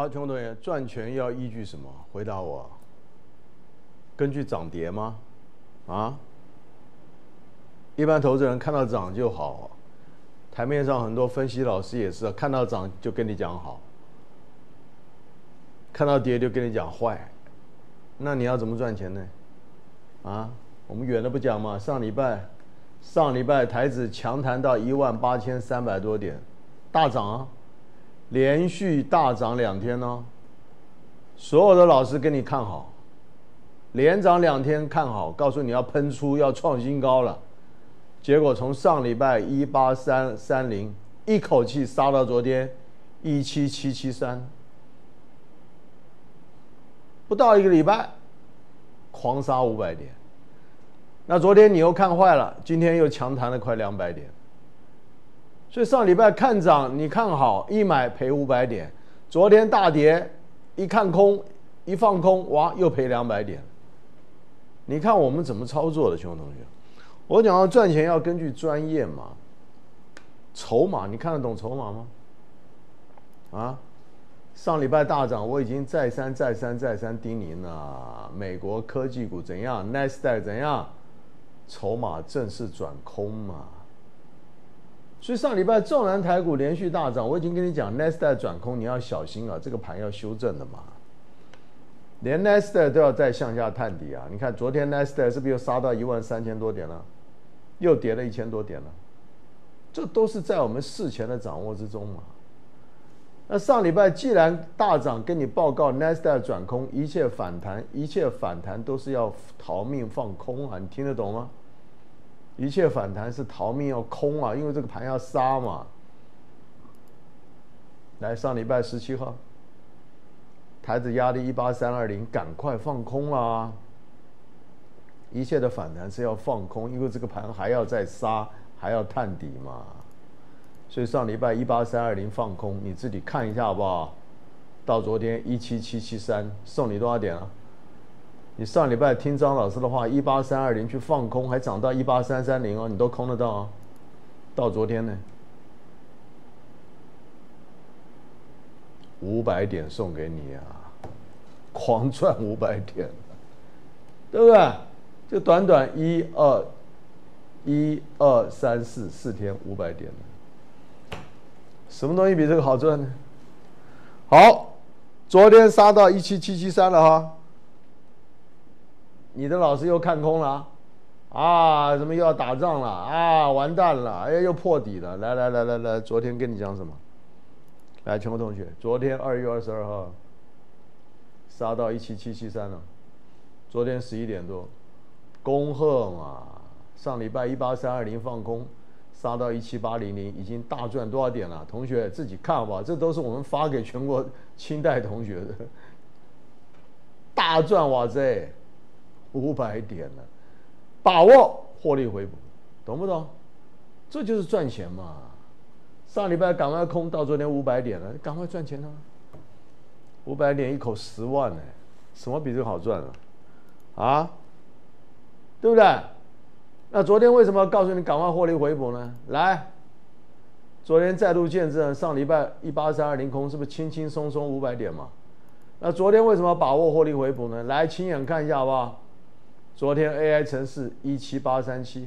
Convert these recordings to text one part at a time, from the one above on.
好，全国同学，赚钱要依据什么？回答我。根据涨跌吗？啊？一般投资人看到涨就好，台面上很多分析老师也是，看到涨就跟你讲好，看到跌就跟你讲坏。那你要怎么赚钱呢？啊？我们远的不讲嘛，上礼拜台指强弹到18300多点，大涨啊，连续大涨2天哦。所有的老师跟你看好，连涨2天看好，告诉你要喷出要创新高了，结果从上礼拜18330一口气杀到昨天17773，不到1个礼拜，狂杀500点。那昨天你又看坏了，今天又强弹了快200点。所以上礼拜看涨你看好，一买赔500点，昨天大跌一看空一放空，哇，又赔200点。你看我们怎么操作的，兄弟同学？我讲到赚钱要根据专业嘛，筹码你看得懂筹码吗？啊，上礼拜大涨，我已经再三叮咛了，美国科技股怎样 ，NASDAQ 怎样，筹码正式转空嘛。所以上礼拜纵然台股连续大涨，我已经跟你讲 NASDAQ 转空，你要小心啊，这个盘要修正的嘛。连 NASDAQ 都要再向下探底啊！你看昨天 NASDAQ 是不是又杀到13000多点了？又跌了1000多点了，这都是在我们事前的掌握之中嘛。那上礼拜既然大涨，跟你报告 NASDAQ 转空，一切反弹都是要逃命放空啊！你听得懂吗？一切反弹是逃命要空啊，因为这个盘要杀嘛。来，上礼拜17号。台子压力18320，赶快放空啦！一切的反弹是要放空，因为这个盘还要再杀，还要探底嘛。所以上礼拜18320放空，你自己看一下好不好？到昨天17773，送你多少点啊？你上礼拜听张老师的话，18320去放空，还涨到18330哦，你都空得到啊。到昨天呢？500点送给你啊，狂赚500点，对不对？就短短1、2、3、4天500点了，什么东西比这个好赚呢？好，昨天杀到17773了哈，你的老师又看空了啊，什么又要打仗了啊，完蛋了，哎，又破底了，来，昨天跟你讲什么？来，全国同学，昨天2月22号杀到17773了，昨天11点多，恭贺嘛！上礼拜18320放空，杀到17800，已经大赚多少点了？同学自己看好不好？这都是我们发给全国清代同学的，大赚哇塞，500点了，把握获利回补，懂不懂？这就是赚钱嘛！上礼拜赶快空，到昨天500点了，赶快赚钱啊！500点一口10万呢，什么比这个好赚啊？对不对？那昨天为什么要告诉你赶快获利回补呢？来，昨天再度见证上礼拜18320空是不是轻轻松松500点嘛？那昨天为什么要把握获利回补呢？来，亲眼看一下好不好？昨天 AI 程式17837。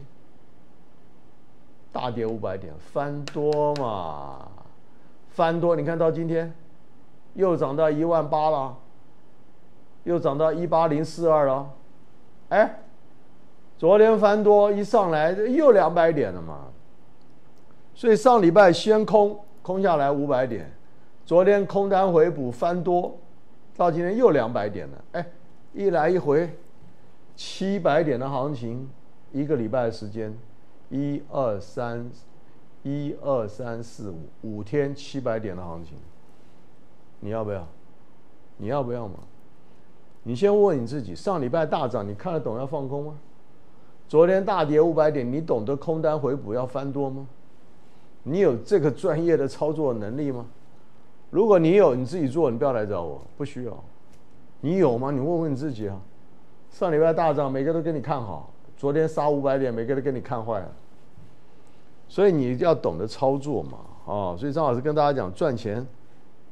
大跌500点，翻多嘛，翻多，你看到今天又涨到18000了，又涨到18042了，哎，昨天翻多一上来又200点了嘛，所以上礼拜先空下来500点，昨天空单回补翻多，到今天又200点了，哎，一来一回700点的行情，一个礼拜的时间。1、2、3、5天700点的行情，你要不要？你要不要嘛？你先问你自己，上礼拜大涨，你看得懂要放空吗？昨天大跌500点，你懂得空单回补要翻多吗？你有这个专业的操作能力吗？如果你有，你自己做，你不要来找我，不需要。你有吗？你问问你自己啊。上礼拜大涨，每个都跟你看好。昨天杀500点，每个都跟你看坏了，所以你要懂得操作嘛，所以张老师跟大家讲，赚钱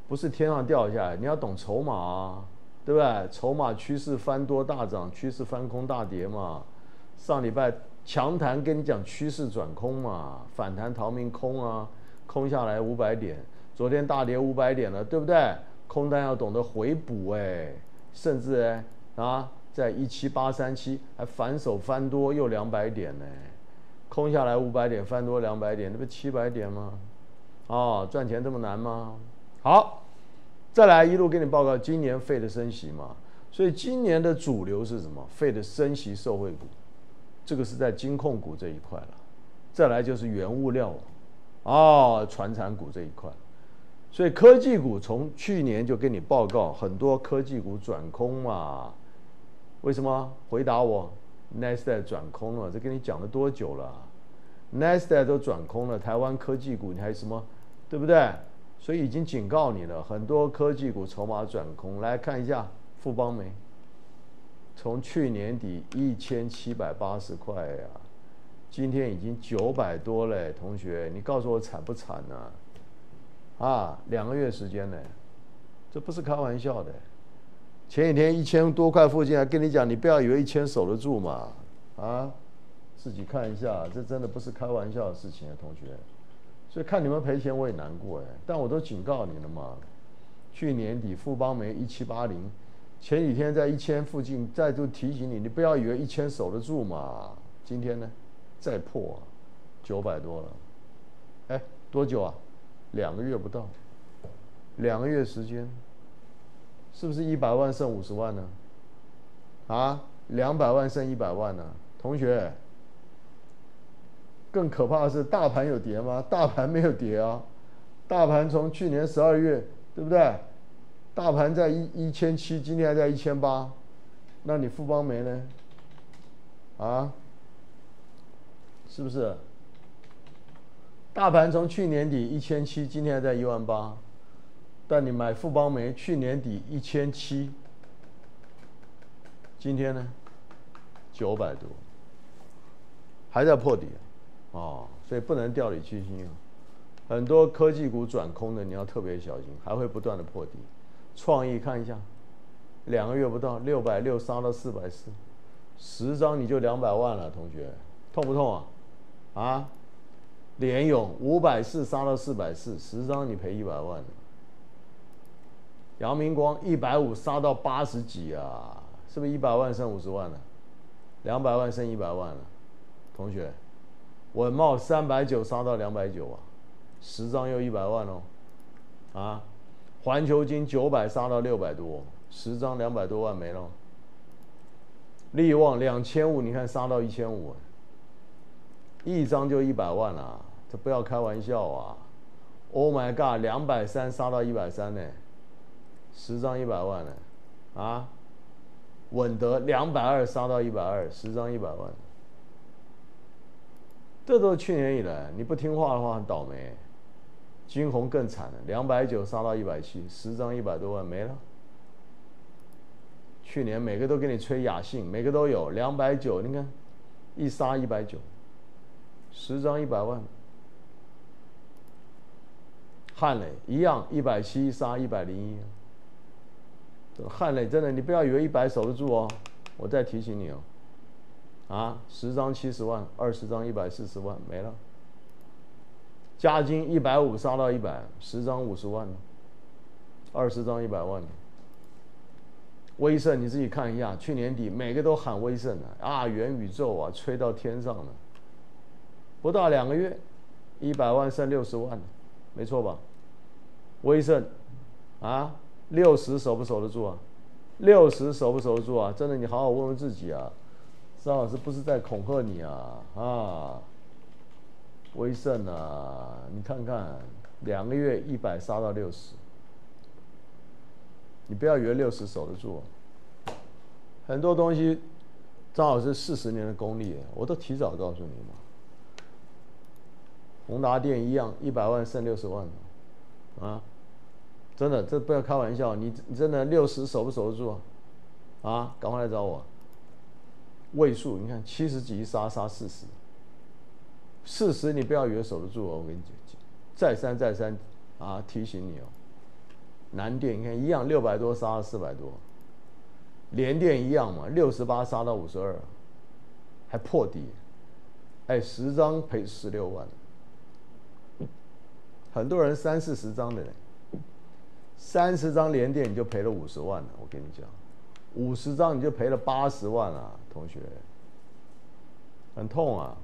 不是天上掉下来，你要懂筹码啊，对不对？筹码趋势翻多大涨，趋势翻空大跌嘛。上礼拜强弹跟你讲趋势转空嘛，反弹逃命空啊，空下来500点，昨天大跌500点了，对不对？空单要懂得回补甚至在17837还反手翻多又200点呢，空下来500点，翻多200点，那不700点吗？赚钱这么难吗？好，再来一路给你报告，今年Fed升息嘛，所以今年的主流是什么？Fed升息受惠股，这个是在金控股这一块了。再来就是原物料传产股这一块。所以科技股从去年就跟你报告，很多科技股转空嘛。为什么？回答我 ，Nasdaq 转空了，这跟你讲了多久了？Nasdaq 都转空了，台湾科技股你还什么？对不对？所以已经警告你了，很多科技股筹码转空。来看一下富邦媒，从去年底1780块今天已经900多了，同学，你告诉我惨不惨呢？2个月时间呢，这不是开玩笑的。前几天1000多块附近还跟你讲，你不要以为1000守得住嘛，自己看一下，这真的不是开玩笑的事情同学。所以看你们赔钱我也难过但我都警告你了嘛。去年底富邦媒1780，前几天在1000附近，再度提醒你，你不要以为1000守得住嘛。今天呢，再破900多了，多久啊？2个月不到，2个月时间，是不是100万剩50万呢？200万剩100万呢？同学，更可怕的是，大盘有跌吗？大盘没有跌啊，大盘从去年12月，对不对？大盘在1700，今天还在1800，那你富邦媒呢？是不是？大盘从去年底1700，今天还在18000，但你买富邦媒，去年底1700，今天呢900多，还在破底所以不能掉以轻心很多科技股转空的，你要特别小心，还会不断的破底。创意看一下，2个月不到660杀到440，10张你就200万了，同学，痛不痛联咏540杀到440，10张你赔100万了。阳明光150杀到80几是不是100万剩50万了？200万剩100万了，同学。稳懋390杀到29010张又100万环球金900杀到600多，10张200多万没了。力旺2500，你看杀到1500，一张就100万了，这不要开玩笑！Oh my god，230杀到130呢，10张100万呢稳德220杀到120，10张100万。这都是去年以来，你不听话的话很倒霉。金鸿更惨了，290杀到170，10张100多万没了。去年每个都给你吹雅信，每个都有290，你看一杀190，10张100万。汉磊一样170杀101，汉磊真的你不要以为100守得住我再提醒你10张70万，20张140万没了。嘉金150杀到100，10张50万，20张100万。威盛你自己看一下，去年底每个都喊威盛元宇宙吹到天上了。不到2个月，100万剩60万，没错吧？威盛60守不守得住60守不守得住真的，你好好问问自己张老师不是在恐吓你威盛你看看2个月100杀到60，你不要以为60守得住很多东西张老师40年的功力我都提早告诉你嘛。宏达电一样100万剩60万真的，这不要开玩笑，你真的60守不守得住赶快来找我。位数你看70几杀40，40你不要以为守得住我跟你讲，再三提醒你南电你看一样600多杀到400多，联电一样嘛，68杀到52，还破底，哎，10张赔16万，很多人30-40张的人，30张联电你就赔了50万了，我跟你讲，50张你就赔了80万了，同学，很痛啊。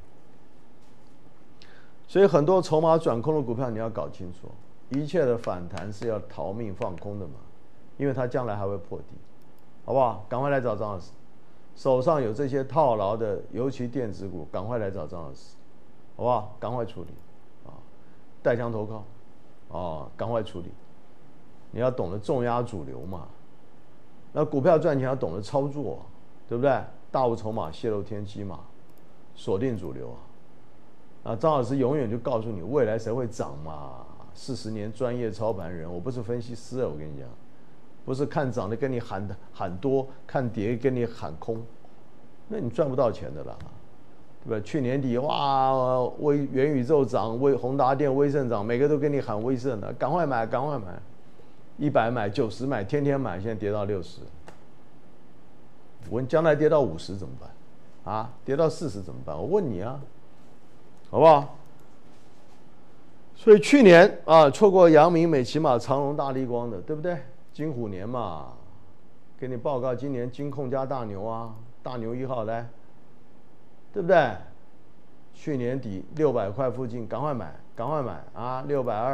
所以很多筹码转空的股票你要搞清楚，一切的反弹是要逃命放空的嘛，因为它将来还会破底，好不好？赶快来找张老师，手上有这些套牢的，尤其电子股，赶快来找张老师，好不好？赶快处理啊，带枪投靠啊，赶快处理。你要懂得重压主流嘛，那股票赚钱要懂得操作，对不对？大无筹码，泄露天机嘛，锁定主流啊。啊，张老师永远就告诉你未来谁会涨嘛，40年专业操盘人，我不是分析师啊，我跟你讲，不是看涨的跟你喊多，看跌跟你喊空，那你赚不到钱的啦，对吧？去年底哇，元宇宙涨，宏达电、威盛涨，每个都跟你喊威盛的，赶快买，赶快买，100买90买，天天买，现在跌到60，我将来跌到50怎么办？啊，跌到40怎么办？我问你啊。好不好？所以去年啊，错过阳明、美骑马、长荣、大立光的，对不对？金虎年嘛，给你报告，今年金控加大牛啊，大牛1号来，对不对？去年底600块附近，赶快买，赶快买啊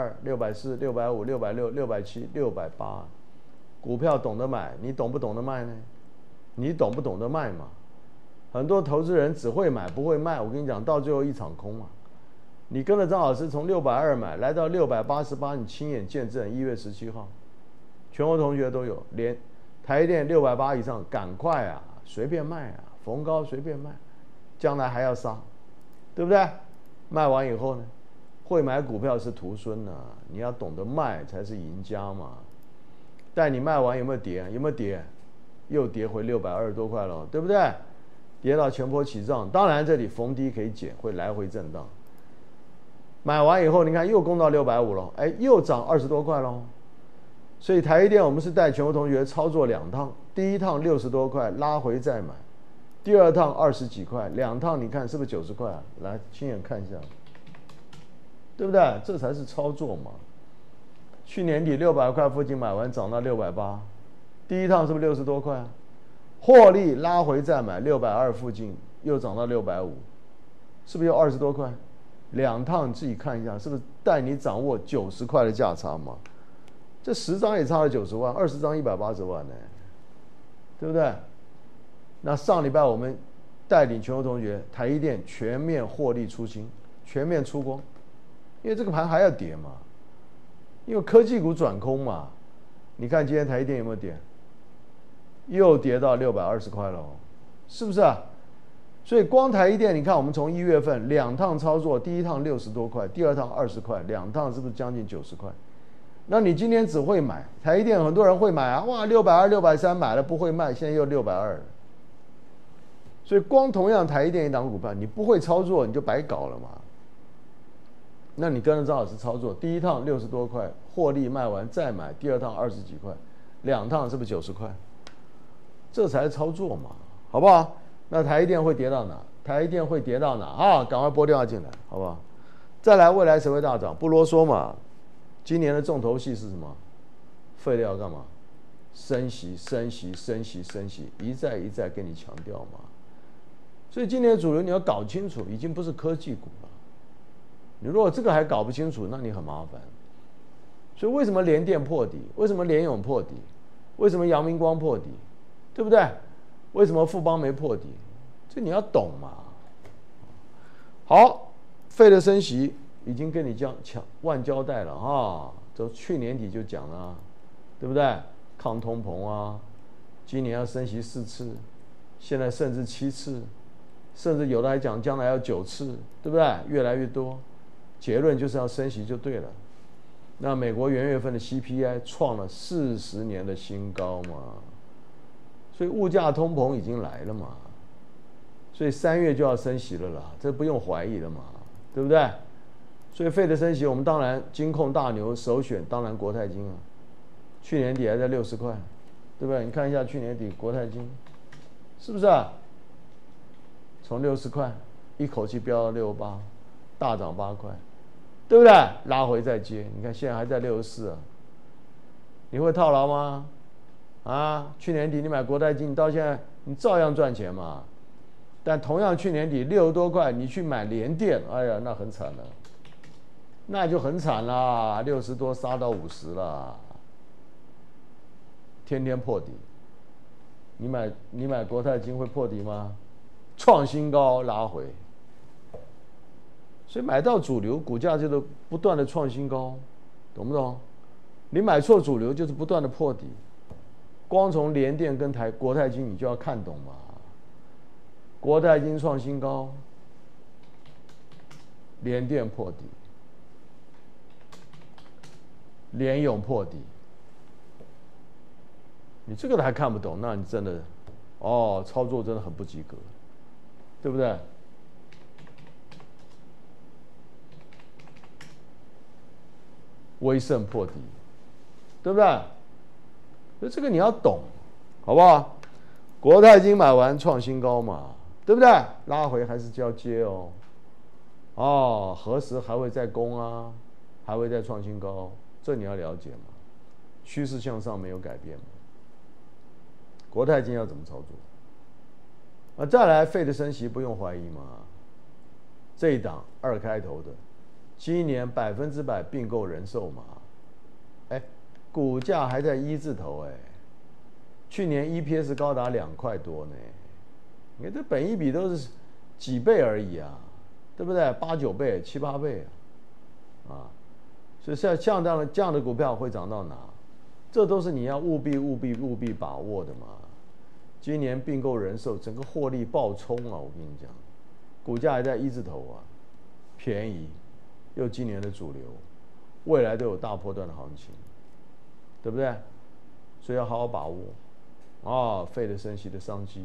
！620、640、650、660、670、680，股票懂得买，你懂不懂得卖呢？你懂不懂得卖嘛？很多投资人只会买不会卖，我跟你讲，到最后一场空嘛。你跟着张老师从620买来到688，你亲眼见证。1月17号，全国同学都有，连台电680以上，赶快啊，随便卖啊，逢高随便卖，将来还要杀，对不对？卖完以后呢，会买股票是徒孙啊，你要懂得卖才是赢家嘛。但你卖完有没有跌？有没有跌？又跌回620多块了，对不对？跌到前波起涨，当然这里逢低可以减，会来回震荡。买完以后，你看又攻到650了，哎，又涨20多块喽。所以台积电我们是带全国同学操作2趟，第一趟60多块拉回再买，第二趟20几块，2趟你看是不是90块啊？来亲眼看一下，对不对？这才是操作嘛。去年底600块附近买完涨到680，第一趟是不是60多块啊？获利拉回再买620附近，又涨到650，是不是有20多块？2趟你自己看一下，是不是带你掌握90块的价差嘛？这10张也差了90万，20张180万呢，对不对？那上礼拜我们带领全国同学，台积电全面获利出清，全面出光，因为这个盘还要跌嘛，因为科技股转空嘛。你看今天台积电有没有跌？又跌到620块了，是不是啊？所以光台积电，你看我们从1月份2趟操作，第一趟60多块，第二趟20块，2趟是不是将近90块？那你今天只会买台积电，很多人会买啊，哇，620、630买了不会卖，现在又620了。所以光同样台积电一档股票，你不会操作你就白搞了嘛。那你跟着张老师操作，第一趟60多块获利卖完再买，第二趟20几块，2趟是不是90块？这才是操作嘛，好不好？那台积电会跌到哪？台积电会跌到哪啊？赶快拨电话进来，好不好？再来，未来谁会大涨？不啰嗦嘛。今年的重头戏是什么？废了要干嘛？升息，升息，升息，升息，一再一再跟你强调嘛。所以今年的主流你要搞清楚，已经不是科技股了。你如果这个还搞不清楚，那你很麻烦。所以为什么联电破底？为什么联咏破底？为什么阳明光破底？对不对？为什么富邦没破底？这你要懂嘛。好，费的升息已经跟你万交代了哈，都去年底就讲了，对不对？抗通膨啊，今年要升息4次，现在甚至7次，甚至有的还讲将来要9次，对不对？越来越多，结论就是要升息就对了。那美国元月份的 CPI 创了40年的新高嘛。所以物价通膨已经来了嘛，所以3月就要升息了啦，这不用怀疑了嘛，对不对？所以费的升息，我们当然金控大牛首选，当然国泰金啊。 去年底还在60块，对不对？你看一下去年底国泰金，是不是啊？从60块一口气飙到68，大涨8块，对不对？拉回再接，你看现在还在64啊，你会套牢吗？啊，去年底你买国泰金，你到现在你照样赚钱嘛。但同样去年底60多块，你去买联电，哎呀，那很惨了，那就很惨啦，60多杀到50了，天天破底。你买国泰金会破底吗？创新高拉回，所以买到主流股价就是不断的创新高，懂不懂？你买错主流就是不断的破底。光从联电跟国泰金你就要看懂嘛。国泰金创新高，联电破底，联咏破底，你这个都还看不懂，那你真的，操作真的很不及格，对不对？威盛破底，对不对？所以这个你要懂，好不好？国泰金买完创新高嘛，对不对？拉回还是要接哦。何时还会再攻啊？还会再创新高？这你要了解嘛。趋势向上没有改变嘛。国泰金要怎么操作？再来费的升息不用怀疑嘛。这一档2开头的，今年100%并购人寿嘛，股价还在1字头去年 EPS 高达2块多呢，你看这本益比都是几倍而已啊，对不对？8、9倍、7、8倍所以像这样的股票会涨到哪？这都是你要务必把握的嘛。今年并购人寿整个获利暴冲啊，我跟你讲，股价还在1字头便宜，又今年的主流，未来都有大波段的行情，对不对？所以要好好把握费的升息的商机，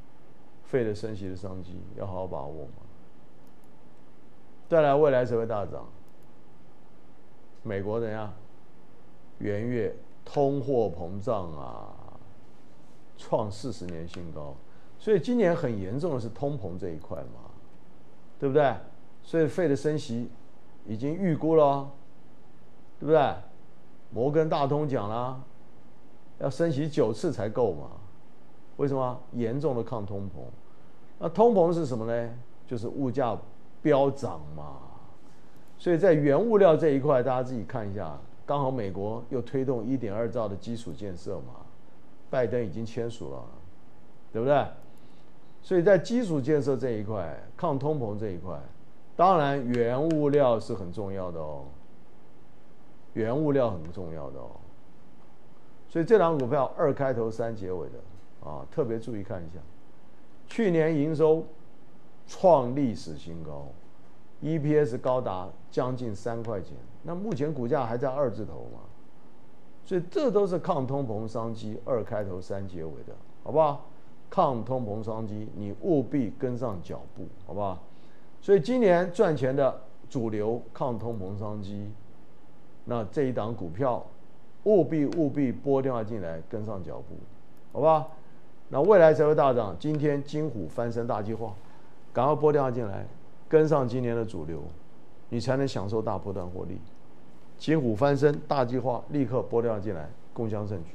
要好好把握嘛。再来，未来谁会大涨？美国怎样？元月通货膨胀创40年新高，所以今年很严重的是通膨这一块嘛，对不对？所以费的升息已经预估了对不对？摩根大通讲了，要升息9次才够嘛。为什么？严重的抗通膨。那通膨是什么呢？就是物价飙涨嘛。所以在原物料这一块，大家自己看一下，刚好美国又推动1.2兆的基础建设嘛，拜登已经签署了，对不对？所以在基础建设这一块，抗通膨这一块，当然原物料是很重要的原物料很重要的所以这档股票2开头3结尾的特别注意看一下，去年营收创历史新高，EPS 高达将近3块钱，那目前股价还在2字头嘛，所以这都是抗通膨商机2开头3结尾的，好不好？抗通膨商机，你务必跟上脚步，好不好？所以今年赚钱的主流抗通膨商机，那这一档股票务必拨电话进来跟上脚步，好不好？那未来才会大涨。今天金虎翻身大计划，赶快拨电话进来，跟上今年的主流，你才能享受大波段获利。金虎翻身大计划，立刻拨电话进来，共襄盛举。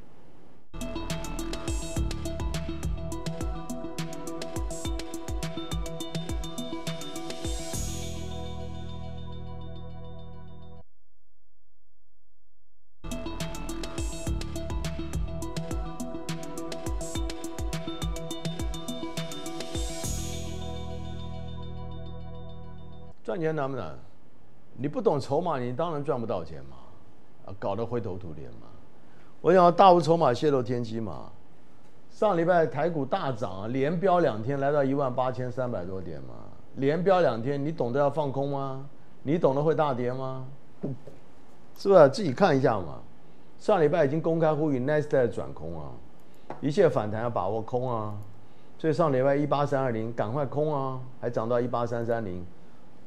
赚钱难不难？你不懂筹码，你当然赚不到钱嘛，搞得灰头土脸嘛。我想大户筹码泄露天机嘛。上礼拜台股大涨连飙2天，来到18300多点嘛，连飙2天，你懂得要放空吗？你懂得会大跌吗？是不是？自己看一下嘛。上礼拜已经公开呼吁 Nasdaq 转空一切反弹要把握空所以上礼拜18320赶快空还涨到18330。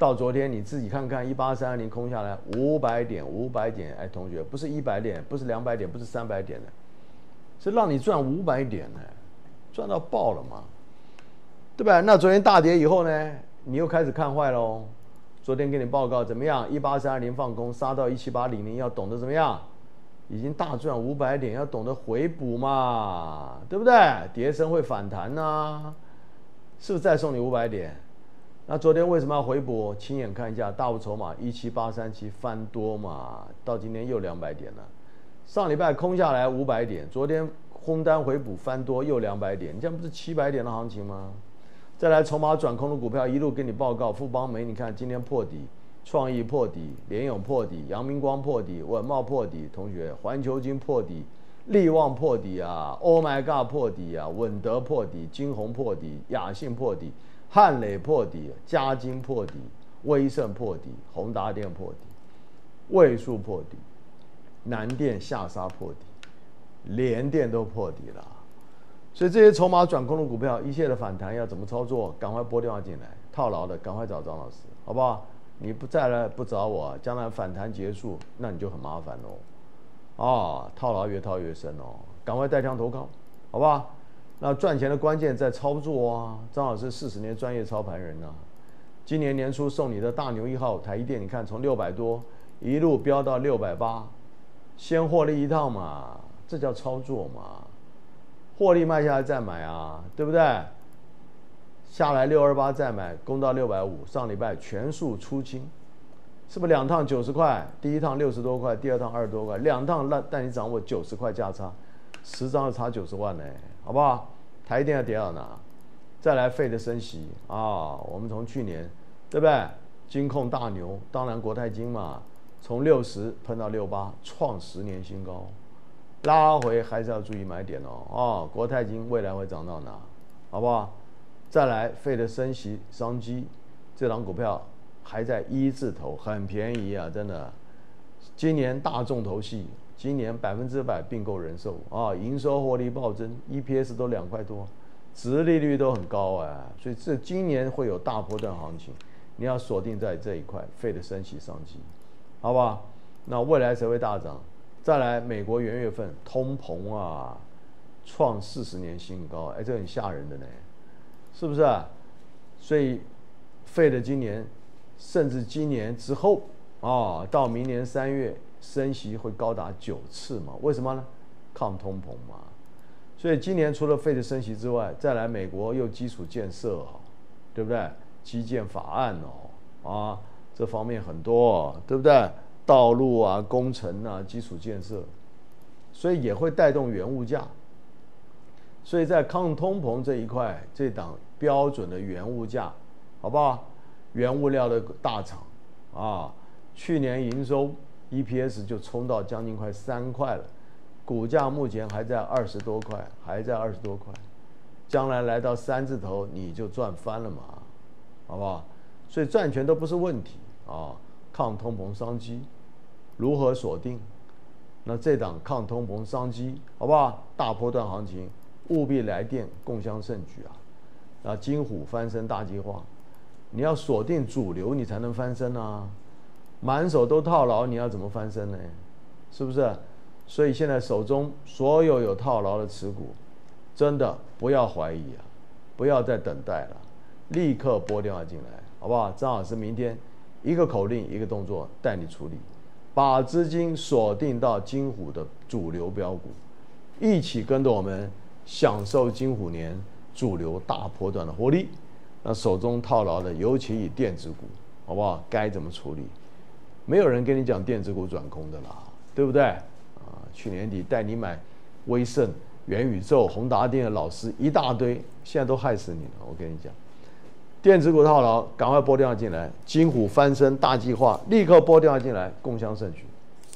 到昨天你自己看看，18320空下来500点，哎，同学，不是100点，不是200点，不是300点的，是让你赚500点呢，赚到爆了嘛，对吧？那昨天大跌以后呢，你又开始看坏喽。昨天给你报告怎么样？18320放空，杀到17800，要懂得怎么样？已经大赚500点，要懂得回补嘛，对不对？跌升会反弹啊，是不是再送你500点？那昨天为什么要回补？亲眼看一下，大户筹码17837翻多嘛，到今天又200点了。上礼拜空下来500点，昨天空单回补翻多又200点，这样不是700点的行情吗？再来筹码转空的股票一路给你报告，富邦煤你看今天破底，创意破底，联咏破底，阳明光破底，稳懋破底，同学环球金破底，力旺破底啊 ，Oh my God 破底啊，稳德破底，金鸿破底，雅信破底，汉磊破底，嘉金破底，威盛破底，宏达电破底，位数破底，南电下杀破底，联电都破底了。所以这些筹码转空的股票，一切的反弹要怎么操作？赶快拨电话进来，套牢的赶快找张老师，好不好？你不再来不找我，将来反弹结束，那你就很麻烦喽。套牢越套越深哦，赶快带枪投靠，好不好？那赚钱的关键在操作啊，张老师40年专业操盘人啊。今年年初送你的大牛1号台积电，你看从600多一路飙到680，先获利一趟嘛，这叫操作嘛。获利卖下来再买啊，对不对？下来628再买，攻到650，上礼拜全数出清，是不是2趟90块？第一趟60多块，第二趟20多块，2趟带你掌握90块价差，10张就差90万呢，好不好？台积电要跌到哪？再来费的升息啊，我们从去年对不对？金控大牛，当然国泰金嘛，从60喷到68，创10年新高。拉回还是要注意买点哦。国泰金未来会涨到哪？好不好？再来，费的升息商机，这档股票还在1字头，很便宜啊，真的。今年大重头戏，今年100%并购人寿啊，营收获利暴增 ，EPS 都2块多，殖利率都很高啊，所以这今年会有大波段行情，你要锁定在这一块，费的升息商机，好不好？那未来谁会大涨？再来，美国元月份通膨啊，创40年新高，哎，这很吓人的呢，是不是啊？所以，费的今年，甚至今年之后啊，到明年3月升息会高达9次嘛？为什么呢？抗通膨嘛。所以今年除了费的升息之外，再来美国又基础建设哦，对不对？基建法案哦，这方面很多，对不对？道路啊、工程啊、基础建设，所以也会带动原物价。所以在抗通膨这一块，这档标准的原物价，好不好？原物料的大厂啊，去年营收 EPS 就冲到将近快3块了，股价目前还在20多块，将来来到3字头，你就赚翻了嘛，好不好？所以赚钱都不是问题啊。抗通膨商机如何锁定？那这档抗通膨商机好不好？大波段行情务必来电共襄盛举啊！那金虎翻身大计划，你要锁定主流，你才能翻身啊！满手都套牢，你要怎么翻身呢？是不是？所以现在手中所有有套牢的持股，真的不要怀疑啊，不要再等待了，立刻拨电话进来，好不好？张老师明天一个口令一个动作带你处理，把资金锁定到金虎的主流标股，一起跟着我们享受金虎年主流大波段的获利。那手中套牢的，尤其以电子股，好不好？该怎么处理？没有人跟你讲电子股转空的啦，对不对？去年底带你买威盛、元宇宙、宏达电的老师一大堆，现在都害死你了。我跟你讲。电子股套牢，赶快拨电话进来。金虎翻身大计划，立刻拨电话进来，共襄盛举。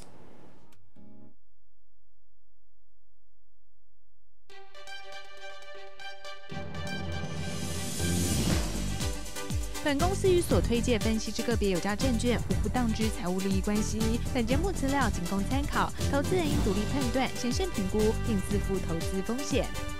本公司与所推介分析之个别有价证券无不当之财务利益关系。本节目资料仅供参考，投资人应独立判断、审慎评估，并自负投资风险。